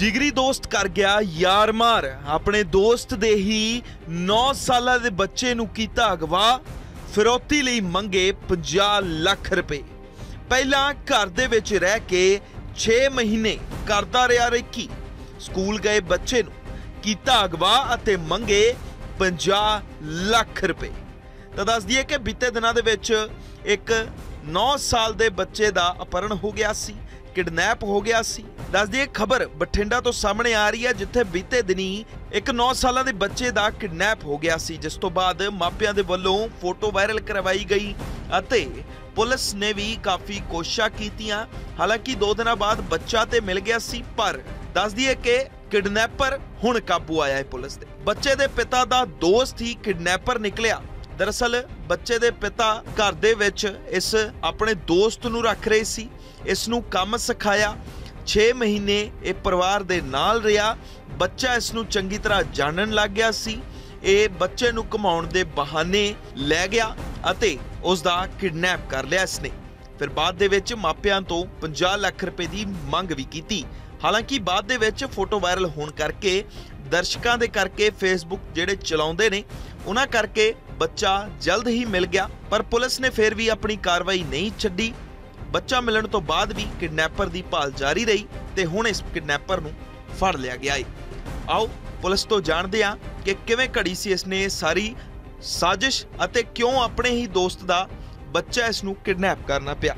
जिगरी दोस्त कर गया यार मार। अपने दोस्त दे ही 9 साल के बच्चे नूं कीता अगवा, फिरौती लई मंगे 50 लाख रुपए। पहला घर दे विच रह के 6 महीने करदा रहा रेकी। स्कूल गए बच्चे नूं कीता अगवा अते मंगे 50 लाख रुपए। तो दस दिए कि बीते दिनों दे विच एक 9 साल के बच्चे का अपहरण हो गया सी, किडनैप हो गया सी। दस दिए खबर बठिंडा तो सामने आ रही है, जिथे बीते दिनी एक 9 साल के बच्चे का किडनैप हो गया सी, जिस तो बाद मापियां दे वल्लों फोटो वायरल करवाई गई अते पुलिस ने भी काफ़ी कोशिशां कीतियां। हालांकि 2 दिन बाद बच्चा तो मिल गया सी, पर दस दिए कि किडनैपर हुण काबू आया है पुलिस दे। बच्चे दे पिता दा दोस्त ही किडनैपर निकलिया। दरअसल बच्चे दे पिता घर दे विच इस अपने दोस्त नूं रख रहे सी, इस नूं काम सिखाया। 6 महीने ये परिवार दे नाल रहा। बच्चा इस नूं चंगी तरह जानन लग गया सी। ये बच्चे नूं घुमाउण दे बहाने लै गया अते उस दा किडनैप कर लिया इसने। फिर बाद दे विच मापियां तो 50 लाख रुपए की मंग भी कीती। हालांकि बाद दे विच फोटो वायरल होण करके दर्शकों के करके फेसबुक जिहड़े चलाउंदे ने उन्हां करके बच्चा जल्द ही मिल गया, पर पुलिस ने फिर भी अपनी कार्रवाई नहीं छड्डी। बच्चा मिलण तो बाद भी किडनैपर की भाल जारी रही ते हुण इस किडनैपर नूं फड़ लिया गया है। आओ पुलिस तो जानते हैं कि किवें घड़ी सी इसने सारी साजिश अते क्यों अपने ही दोस्त का बच्चा इस नूं किडनैप करना पिया।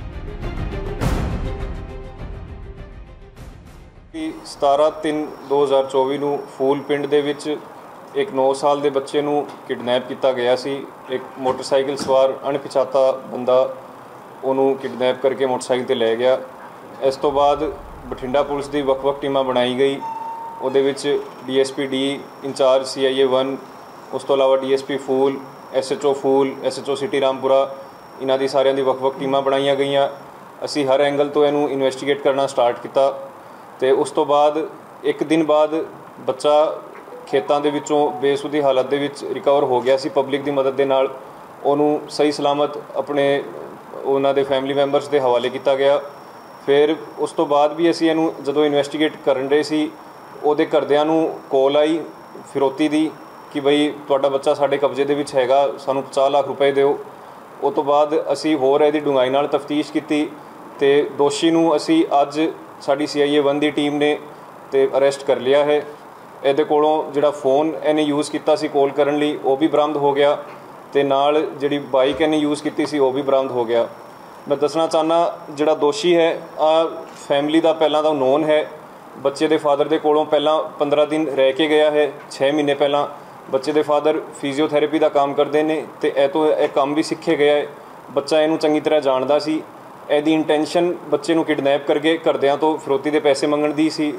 17/3/2024 ਨੂੰ ਫੂਲ ਪਿੰਡ ਦੇ ਵਿੱਚ ਇੱਕ 9 ਸਾਲ ਦੇ ਬੱਚੇ ਨੂੰ ਕਿਡਨੈਪ ਕੀਤਾ ਗਿਆ ਸੀ। ਇੱਕ ਮੋਟਰਸਾਈਕਲ ਸਵਾਰ ਅਣਪਛਾਤਾ ਬੰਦਾ ਉਹਨੂੰ ਕਿਡਨੈਪ ਕਰਕੇ ਮੋਟਰਸਾਈਕਲ ਤੇ ਲੈ ਗਿਆ। ਇਸ ਤੋਂ ਬਾਅਦ ਬਠਿੰਡਾ ਪੁਲਿਸ ਦੀ ਵੱਖ-ਵੱਖ ਟੀਮਾਂ ਬਣਾਈ ਗਈ। ਉਹਦੇ ਵਿੱਚ ਡੀਐਸਪੀ ਡੀ ਇੰਚਾਰਜ CIA 1, ਉਸ ਤੋਂ ਇਲਾਵਾ DSP Phul, SHO Phul, SHO city Rampura, ਇਹਨਾਂ ਦੀ ਸਾਰਿਆਂ ਦੀ ਵੱਖ-ਵੱਖ ਟੀਮਾਂ ਬਣਾਈਆਂ ਗਈਆਂ। ਅਸੀਂ ਹਰ ਐਂਗਲ ਤੋਂ ਇਹਨੂੰ ਇਨਵੈਸਟੀਗੇਟ ਕਰਨਾ ਸਟਾਰਟ ਕੀਤਾ ਤੇ ਉਸ ਤੋਂ ਬਾਅਦ ਇੱਕ ਦਿਨ ਬਾਅਦ ਬੱਚਾ ਖੇਤਾਂ ਦੇ ਵਿੱਚੋਂ ਬੇਸੁੱਧੀ ਹਾਲਤ ਦੇ ਵਿੱਚ ਰਿਕਵਰ ਹੋ ਗਿਆ ਸੀ। ਪਬਲਿਕ ਦੀ ਮਦਦ ਦੇ ਨਾਲ ਉਹਨੂੰ ਸਹੀ ਸਲਾਮਤ ਆਪਣੇ ਉਹਨਾਂ ਦੇ ਫੈਮਿਲੀ ਮੈਂਬਰਸ ਦੇ ਹਵਾਲੇ ਕੀਤਾ ਗਿਆ। ਫਿਰ ਉਸ ਤੋਂ ਬਾਅਦ ਵੀ ਅਸੀਂ ਇਹਨੂੰ ਜਦੋਂ ਇਨਵੈਸਟੀਗੇਟ ਕਰਨ ਰਹੇ ਸੀ, ਉਹਦੇ ਘਰਦਿਆਂ ਨੂੰ ਕਾਲ ਆਈ ਫਿਰੌਤੀ ਦੀ ਕਿ ਬਈ ਤੁਹਾਡਾ ਬੱਚਾ ਸਾਡੇ ਕਬਜ਼ੇ ਦੇ ਵਿੱਚ ਹੈਗਾ, ਸਾਨੂੰ 50 ਲੱਖ ਰੁਪਏ ਦਿਓ। ਉਹ ਤੋਂ ਬਾਅਦ ਅਸੀਂ ਹੋਰ ਇਹਦੀ ਡੂੰਘਾਈ ਨਾਲ ਤਫਤੀਸ਼ ਕੀਤੀ ਤੇ ਦੋਸ਼ੀ ਨੂੰ ਅਸੀਂ ਅੱਜ ਸਾਡੀ CIA 1 ਦੀ ਟੀਮ ਨੇ ਤੇ ਅਰੈਸਟ ਕਰ ਲਿਆ ਹੈ। ਇਹਦੇ ਕੋਲੋਂ ਜਿਹੜਾ ਫੋਨ ਇਹਨੇ ਯੂਜ਼ ਕੀਤਾ ਸੀ ਕਾਲ ਕਰਨ ਲਈ ਉਹ ਵੀ ਬਰਾਮਦ ਹੋ ਗਿਆ ਤੇ ਨਾਲ ਜਿਹੜੀ ਬਾਈਕ ਇਹਨੇ ਯੂਜ਼ ਕੀਤੀ ਸੀ ਉਹ ਵੀ ਬਰਾਮਦ ਹੋ ਗਿਆ। ਮੈਂ ਦੱਸਣਾ ਚਾਹੁੰਦਾ ਜਿਹੜਾ ਦੋਸ਼ੀ ਹੈ ਆ ਫੈਮਿਲੀ ਦਾ ਪਹਿਲਾਂ ਤਾਂ ਨੋਨ ਹੈ। ਬੱਚੇ ਦੇ ਫਾਦਰ ਦੇ ਕੋਲੋਂ ਪਹਿਲਾਂ 15 ਦਿਨ ਰਹਿ ਕੇ ਗਿਆ ਹੈ। 6 ਮਹੀਨੇ ਪਹਿਲਾਂ ਬੱਚੇ ਦੇ ਫਾਦਰ ਫਿਜ਼ੀਓਥੈਰੇਪੀ ਦਾ ਕੰਮ ਕਰਦੇ ਨੇ ਤੇ ਇਹ ਕੰਮ ਵੀ ਸਿੱਖੇ ਗਿਆ ਹੈ। ਬੱਚਾ ਇਹਨੂੰ ਚੰਗੀ ਤਰ੍ਹਾਂ ਜਾਣਦਾ ਸੀ। ਇਹਦੀ ਇੰਟੈਂਸ਼ਨ ਬੱਚੇ ਨੂੰ ਕਿਡਨੈਪ ਕਰਕੇ ਘਰਦਿਆਂ ਤੋਂ ਫਿਰੌਤੀ ਦੇ ਪੈਸੇ ਮੰਗਣ ਦੀ ਸੀ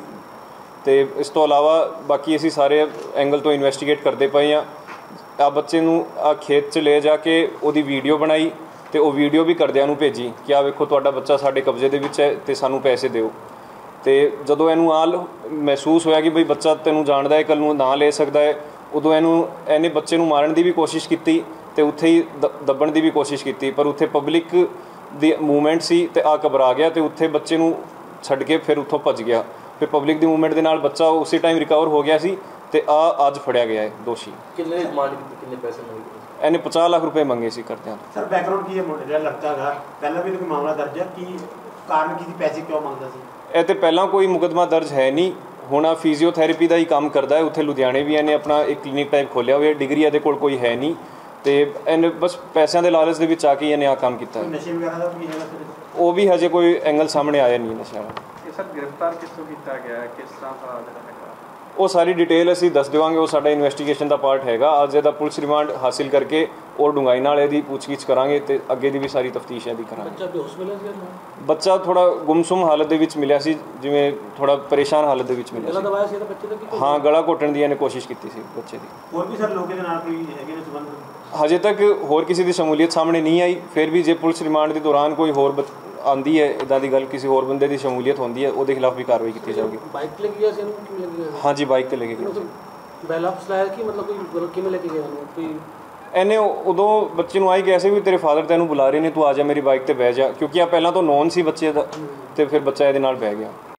ਤੇ ਇਸ ਤੋਂ ਇਲਾਵਾ ਬਾਕੀ ਅਸੀਂ ਸਾਰੇ ਐਂਗਲ ਤੋਂ ਇਨਵੈਸਟੀਗੇਟ ਕਰਦੇ ਪਏ ਹਾਂ। ਆ ਬੱਚੇ ਨੂੰ ਆ ਖੇਤ 'ਚ ਲੈ ਜਾ ਕੇ ਉਹਦੀ ਵੀਡੀਓ ਬਣਾਈ ਤੇ ਉਹ ਵੀਡੀਓ ਵੀ ਘਰਦਿਆਂ ਨੂੰ ਭੇਜੀ ਕਿ ਆ ਵੇਖੋ ਤੁਹਾਡਾ ਬੱਚਾ ਸਾਡੇ ਕਬਜ਼ੇ ਦੇ ਵਿੱਚ ਹੈ ਤੇ ਸਾਨੂੰ ਪੈਸੇ ਦਿਓ। ਤੇ ਜਦੋਂ ਇਹਨੂੰ ਆ ਮਹਿਸੂਸ ਹੋਇਆ ਕਿ ਬਈ ਬੱਚਾ ਤੈਨੂੰ ਜਾਣਦਾ ਹੈ, ਕੱਲ੍ਹ ਨੂੰ ਨਾ ਲੈ ਸਕਦਾ ਹੈ, ਉਦੋਂ ਇਹਨੇ ਬੱਚੇ ਨੂੰ ਮਾਰਨ ਦੀ ਵੀ ਕੋਸ਼ਿਸ਼ ਕੀਤੀ ਤੇ ਉੱਥੇ ਹੀ ਦੱਬਣ ਦੀ ਵੀ ਕੋਸ਼ਿਸ਼ ਕੀਤੀ, ਪਰ ਉੱਥੇ ਪਬਲਿਕ ਦੀ ਮੂਵਮੈਂਟ ਸੀ ਤੇ ਆ ਘਬਰਾ ਗਿਆ ਤੇ ਉੱਥੇ ਬੱਚੇ ਨੂੰ ਛੱਡ ਕੇ ਫਿਰ ਉੱਥੋਂ ਭੱਜ ਗਿਆ। ਫਿਰ ਪਬਲਿਕ ਦੀ ਮੂਵਮੈਂਟ ਦੇ ਨਾਲ ਬੱਚਾ ਉਸੇ ਟਾਈਮ ਰਿਕਵਰ ਹੋ ਗਿਆ ਸੀ ਤੇ ਅੱਜ ਫੜਿਆ ਗਿਆ ਹੈ ਦੋਸ਼ੀ। ਕਿੰਨੇ ਡਿਮਾਂਡ ਕੀਤੀ, ਕਿੰਨੇ ਪੈਸੇ ਮੰਗੇ? ਇਹਨੇ 50 ਲੱਖ ਰੁਪਏ ਮੰਗੇ ਸੀ ਘਰਦਿਆਂ ਤੋਂ। ਸਰ ਬੈਕਗ੍ਰਾਉਂਡ ਕੀ ਹੈ ਮੁੰਡੇ ਦਾ? ਲੜਕਾ ਦਾ ਪਹਿਲਾਂ ਵੀ ਕੋਈ ਮਾਮਲਾ ਦਰਜ ਹੈ? ਕੀ ਕਾਰਨ ਕੀ ਸੀ, ਪੈਸੇ ਕਿਉਂ ਮੰਗਦਾ ਸੀ? ਇਹ ਤੇ ਪਹਿਲਾਂ ਕੋਈ ਮੁਕੱਦਮਾ ਦਰਜ ਹੈ ਨਹੀਂ। ਹੁਣ ਆ ਫਿਜ਼ੀਓਥੈਰੇਪੀ ਦਾ ਹੀ ਕੰਮ ਕਰਦਾ ਹੈ। ਉੱਥੇ ਲੁਧਿਆਣੇ ਵੀ ਇਹਨੇ ਆਪਣਾ ਇੱਕ ਕਲੀਨਿਕ ਟਾਈਪ ਖੋਲ੍ਹਿਆ ਹੋਇਆ। ਡਿਗਰੀ ਇਹਦੇ ਕੋਲ ਕੋਈ ਹੈ ਨਹੀਂ ਤੇ ਇਹਨੇ ਬਸ ਪੈਸਿਆਂ ਦੇ ਲਾਲਚ ਦੇ ਵਿੱਚ ਆ ਕੇ ਇਹਨੇ ਆ ਕੰਮ ਕੀਤਾ। ਨਸ਼ੇ ਵਗੈਰਾ ਦਾ ਵੀ ਹੈਗਾ? ਉਹ ਵੀ ਹਜੇ ਕੋਈ ਐਂਗਲ ਸਾਹਮਣੇ ਆਇਆ ਨਹੀਂ ਨਸ਼ਿਆਂ ਦਾ। ਇਹ ਸਰ ਗ੍ਰਿਫਤਾਰ ਕਿੱਥੋਂ ਕੀਤਾ ਗਿਆ ਹੈ, ਕਿਸ ਤਰ੍ਹਾਂ ਦਾ ਹੈਗਾ? ਉਹ ਸਾਰੀ ਡਿਟੇਲ ਅਸੀਂ ਦੱਸ ਦੇਵਾਂਗੇ। ਉਹ ਸਾਡਾ ਇਨਵੈਸਟੀਗੇਸ਼ਨ ਦਾ ਪਾਰਟ ਹੈਗਾ। ਅੱਜ ਇਹਦਾ ਪੁਲਿਸ ਰਿਮਾਂਡ ਹਾਸਿਲ ਕਰਕੇ ਔਰ ਡੂੰਘਾਈ ਨਾਲ ਇਹਦੀ ਪੁੱਛਗਿੱਛ ਕਰਾਂਗੇ ਤੇ ਅੱਗੇ ਦੀ ਵੀ ਸਾਰੀ ਤਫਤੀਸ਼ ਇਹਦੀ ਕਰਾਂਗੇ। ਬੱਚਾ ਬੇਹੋਸ਼ ਮਿਲਿਆ ਸੀ? ਬੱਚਾ ਥੋੜਾ ਗੁੰਮਸੁਮ ਹਾਲਤ ਦੇ ਵਿੱਚ ਮਿਲਿਆ ਸੀ, ਜਿਵੇਂ ਥੋੜਾ ਪਰੇਸ਼ਾਨ ਹਾਲਤ ਦੇ ਵਿੱਚ ਮਿਲਿਆ ਸੀ। ਗਲਾ ਦਬਾਇਆ ਸੀ ਇਹਦਾ ਬੱਚੇ ਦਾ? ਹਾਂ, ਗਲਾ ਘੋਟਣ ਦੀ ਇਹਨੇ ਕੋਸ਼ਿਸ਼ ਕੀਤੀ ਸੀ ਬੱਚੇ ਦੀ। ਹੋਰ ਵੀ ਸਰ ਲੋਕਾਂ ਦੇ ਨਾਲ ਕੋਈ ਹੈਗੇ ਨੇ ਸੰਬੰਧ? ਹਜੇ ਤੱਕ ਹੋਰ ਕਿਸੇ ਦੀ ਸ਼ਮੂਲੀਅਤ ਸਾਹਮਣੇ ਨਹੀਂ ਆਈ। ਫਿਰ ਵੀ ਜੇ ਪੁਲਿਸ ਰਿਮਾਂਡ ਦੇ ਦੌਰਾਨ ਕੋਈ ਹੋਰ ਆਉਂਦੀ ਹੈ ਇੱਦਾਂ ਦੀ ਗੱਲ, ਕਿਸੇ ਹੋਰ ਬੰਦੇ ਦੀ ਸ਼ਮੂਲੀਅਤ ਹੁੰਦੀ ਹੈ, ਉਹਦੇ ਖਿਲਾਫ ਵੀ ਕਾਰਵਾਈ ਕੀਤੀ ਜਾਊਗੀ। ਬਾਈਕ ਤੇ ਲੈ ਕੇ ਗਿਆ ਸੀ ਇਹਨੂੰ? ਕਿਵੇਂ ਲੈ ਕੇ ਗਿਆ? ਹਾਂਜੀ, ਬਾਈਕ ਤੇ ਲੈ ਕੇ ਗਿਆ। ਬੈਲਅਪਸ ਲਾਇਆ ਕਿ ਮਤਲਬ ਕੋਈ ਕਿਵੇਂ ਲੈ ਕੇ ਗਿਆ ਉਹਨੂੰ? ਕੋਈ ਇਹਨੇ ਉਦੋਂ ਬੱਚੇ ਨੂੰ ਆਈ ਗਿਆ ਸੀ ਵੀ ਤੇਰੇ ਫਾਦਰ ਤੈਨੂੰ ਬੁਲਾ ਰਹੇ ਨੇ, ਤੂੰ ਆ ਜਾ ਮੇਰੀ ਬਾਈਕ ਤੇ ਬਹਿ ਜਾ, ਕਿਉਂਕਿ ਆ ਪਹਿਲਾਂ ਤੋਂ ਨੋਨ ਸੀ ਬੱਚੇ ਦਾ ਤੇ ਫਿਰ ਬੱਚਾ ਇਹਦੇ ਨਾਲ ਬਹਿ ਗਿਆ।